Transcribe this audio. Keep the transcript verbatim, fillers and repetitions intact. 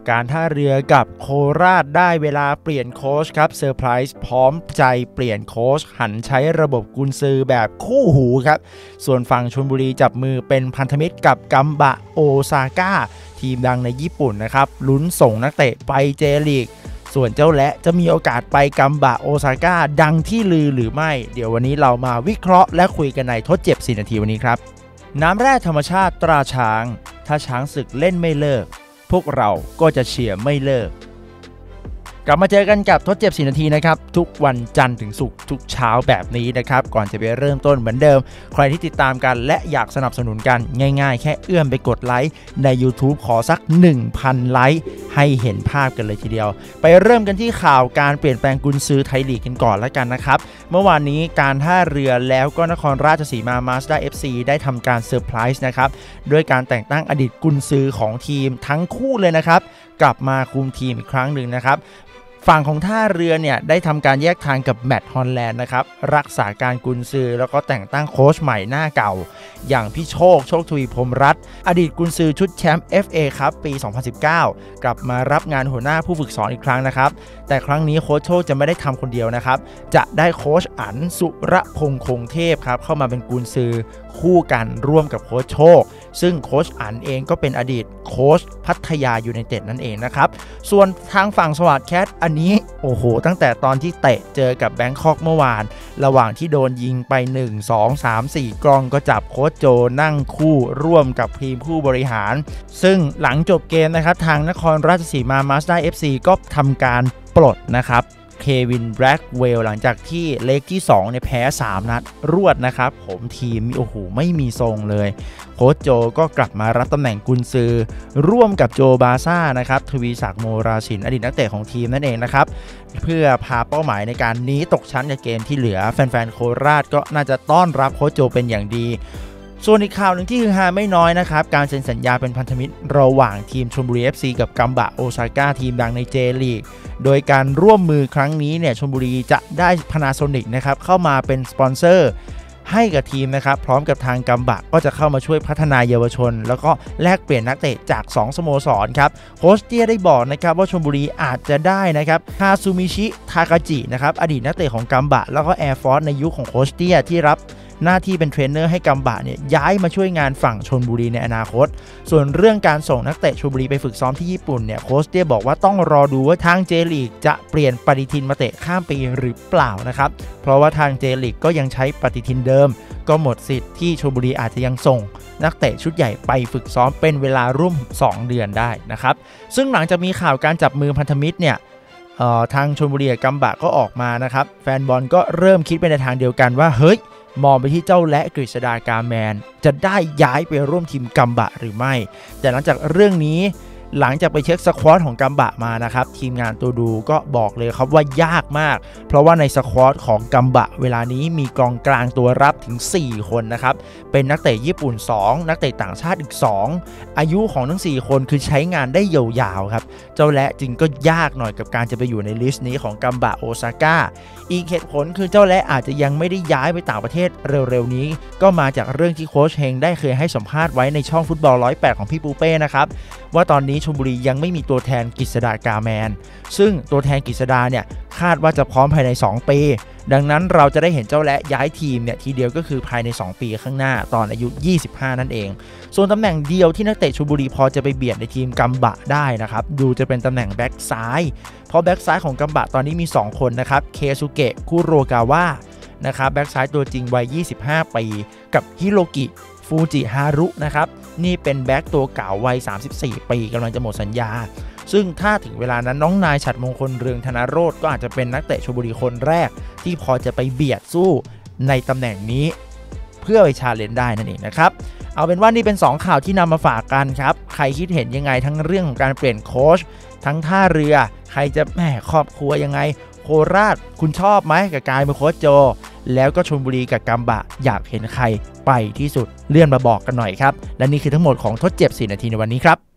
การท่าเรือกับโคราชได้เวลาเปลี่ยนโค้ชครับเซอร์ไพรส์พร้อมใจเปลี่ยนโค้ชหันใช้ระบบกุนซือแบบคู่หูครับส่วนฝั่งชลบุรีจับมือเป็นพันธมิตรกับกัมบะโอซาก้าทีมดังในญี่ปุ่นนะครับลุ้นส่งนักเตะไปเจลีกส่วนเจ้าและจะมีโอกาสไปกัมบะโอซาก้าดังที่ลือหรือไม่เดี๋ยววันนี้เรามาวิเคราะห์และคุยกันในทดเจ็บสี่นาทีวันนี้ครับน้ำแร่ธรรมชาติตราช้างถ้าช้างศึกเล่นไม่เลิกพวกเราก็จะเชียร์ไม่เลิกกลับมาเจอกันกับทดเจ็บสี่นาทีนะครับทุกวันจันทร์ถึงศุกร์ทุกเช้าแบบนี้นะครับก่อนจะไปเริ่มต้นเหมือนเดิมใครที่ติดตามกันและอยากสนับสนุนกันง่ายๆแค่เอื้อมไปกดไลค์ใน YouTube ขอสัก หนึ่งพัน ไลค์ให้เห็นภาพกันเลยทีเดียวไปเริ่มกันที่ข่าวการเปลี่ยนแปลงกุนซือไทยลีกกันก่อนแล้วกันนะครับเมื่อวานนี้การท่าเรือแล้วก็นครราชสีมามาสด้า เอฟ ซี ได้ทำการเซอร์ไพรส์นะครับด้วยการแต่งตั้งอดีตกุนซือของทีมทั้งคู่เลยนะครับกลับมาคุมทีมอีกครั้งหนึ่งนะครับฝั่งของท่าเรือเนี่ยได้ทำการแยกทางกับแมตต์ฮอลแลนด์นะครับรักษาการกุนซือแล้วก็แต่งตั้งโค้ชใหม่หน้าเก่าอย่างพี่โชคโชคทวีพรหมรัตน์อดีตกุนซือชุดแชมป์ เอฟ เอ ครับปีสองพันสิบเก้ากลับมารับงานหัวหน้าผู้ฝึกสอนอีกครั้งนะครับแต่ครั้งนี้โค้ชโชคจะไม่ได้ทำคนเดียวนะครับจะได้โค้ชอั๋นสุรพงษ์คงเทพครับเข้ามาเป็นกุนซือคู่กันร่วมกับโค้ชโชคซึ่งโค้ชอั๋นเองก็เป็นอดีตโค้ชพัทยายูไนเต็ดนั่นเองนะครับส่วนทางฝั่งสวัสดิ์แคทอันนี้โอ้โหตั้งแต่ตอนที่เตะเจอกับแบงคอกเมื่อวานระหว่างที่โดนยิงไปหนึ่ง สอง สาม สี่กล้องก็จับโค้ชโจนั่งคู่ร่วมกับทีมผู้บริหารซึ่งหลังจบเกมนะครับทางนครราชสีมามาสด้า เอฟ ซี ก็ทำการปลดนะครับเควินแบล็กเวลหลังจากที่เลกที่สองเนี่ยแพ้สามนัดรวดนะครับผมทีมโอ้โหไม่มีทรงเลยโค้ชโจก็กลับมารับตำแหน่งกุนซือร่วมกับโจบาซ่านะครับทวีศักดิ์โมราชินอดีตนักเตะของทีมนั่นเองนะครับเพื่อพาเป้าหมายในการหนีตกชั้นในเกมที่เหลือแฟนๆโคราชก็น่าจะต้อนรับโค้ชโจเป็นอย่างดีส่วนอีกข่าวหนึ่งที่ฮือฮาไม่น้อยนะครับการเซ็นสัญญาเป็นพันธมิตรระหว่างทีมชลบุรี เอฟ ซี กับกัมบะโอซาก้าทีมดังในเจลีกโดยการร่วมมือครั้งนี้เนี่ยชลบุรีจะได้พานาโซนิกนะครับเข้ามาเป็นสปอนเซอร์ให้กับทีมนะครับพร้อมกับทางกัมบะก็จะเข้ามาช่วยพัฒนาเยาวชนแล้วก็แลกเปลี่ยนนักเตะจากสองสโมสรครับโค้ชเตี้ยได้บอกนะครับว่าชลบุรีอาจจะได้นะครับคาซูมิชิทากาจินะครับอดีตนักเตะของกัมบะแล้วก็แอร์ฟอร์สในยุค ของโค้ชเตี้ยที่รับหน้าที่เป็นเทรนเนอร์ให้กัมบะเนี่ยย้ายมาช่วยงานฝั่งชลบุรีในอนาคตส่วนเรื่องการส่งนักเตะชลบุรีไปฝึกซ้อมที่ญี่ปุ่นเนี่ยโค้ชเตี้ยบอกว่าต้องรอดูว่าทางเจลีกจะเปลี่ยนปฏิทินมาเตะข้ามปีหรือเปล่านะครับเพราะว่าทางเจลีกก็ยังใช้ปฏิทินเดิมก็หมดสิทธิ์ที่ชลบุรีอาจจะยังส่งนักเตะชุดใหญ่ไปฝึกซ้อมเป็นเวลาร่วมสองเดือนได้นะครับซึ่งหลังจากมีข่าวการจับมือพันธมิตรเนี่ยทางชลบุรีกับกัมบะก็ออกมานะครับแฟนบอลก็เริ่มคิดไปในทางเดียวกันว่าเฮ้ยมองไปที่เจ้าและกฤษฎากาแมนจะได้ย้ายไปร่วมทีมกัมบะหรือไม่แต่หลังจากเรื่องนี้หลังจากไปเช็คสควอตของกัมบะมานะครับทีมงานตัวดูก็บอกเลยครับว่ายากมากเพราะว่าในสควอตของกัมบะเวลานี้มีกองกลางตัวรับถึงสี่คนนะครับเป็นนักเตะญี่ปุ่นสองนักเตะต่างชาติอีกสองอายุของทั้งสี่คนคือใช้งานได้ยาวๆครับเจ้าและจึงก็ยากหน่อยกับการจะไปอยู่ในลิสต์นี้ของกัมบะโอซาก้าอีกเหตุผลคือเจ้าและอาจจะยังไม่ได้ย้ายไปต่างประเทศเร็วๆนี้ก็มาจากเรื่องที่โค้ชเฮงได้เคยให้สัมภาษณ์ไว้ในช่องฟุตบอลร้อยแปดของพี่ปูเป้นะครับว่าตอนนี้ชลบุรียังไม่มีตัวแทนกฤษฎากาแมนซึ่งตัวแทนกฤษฎาเนี่ยคาดว่าจะพร้อมภายในสองปีดังนั้นเราจะได้เห็นเจ้าและย้ายทีมเนี่ยทีเดียวก็คือภายในสองปีข้างหน้าตอนอายุยี่สิบห้านั่นเองส่วนตำแหน่งเดียวที่นักเตะชลบุรีพอจะไปเบียดในทีมกัมบะได้นะครับดูจะเป็นตำแหน่งแบ็กซ้ายเพราะแบ็กซ้ายของกัมบะตอนนี้มีสองคนนะครับเคซุเกะคุโรกาวะนะครับแบ็กซ้ายตัวจริงวัยยี่สิบห้าปีกับฮิโรกิฟูจิฮารุนะครับนี่เป็นแบ็กตัวเก่าวัยสามสิบสี่ปีกำลังจะหมดสัญญาซึ่งถ้าถึงเวลานั้นน้องนายฉัตรมงคลเรืองธนโรจน์ก็อาจจะเป็นนักเตะชลบุรีคนแรกที่พอจะไปเบียดสู้ในตำแหน่งนี้เพื่อไปชาเลนจ์ได้นั่นเองนะครับเอาเป็นว่านี่เป็นสองข่าวที่นำมาฝากกันครับใครคิดเห็นยังไงทั้งเรื่องของการเปลี่ยนโค้ชทั้งท่าเรือใครจะแหมครอบครัวยังไงโคราชคุณชอบไหมกับการเป็นโค้ชโจแล้วก็ชลบุรีกับกัมบะอยากเห็นใครไปที่สุดเลื่อนมาบอกกันหน่อยครับและนี่คือทั้งหมดของทดเจ็บสี่นาทีในวันนี้ครับ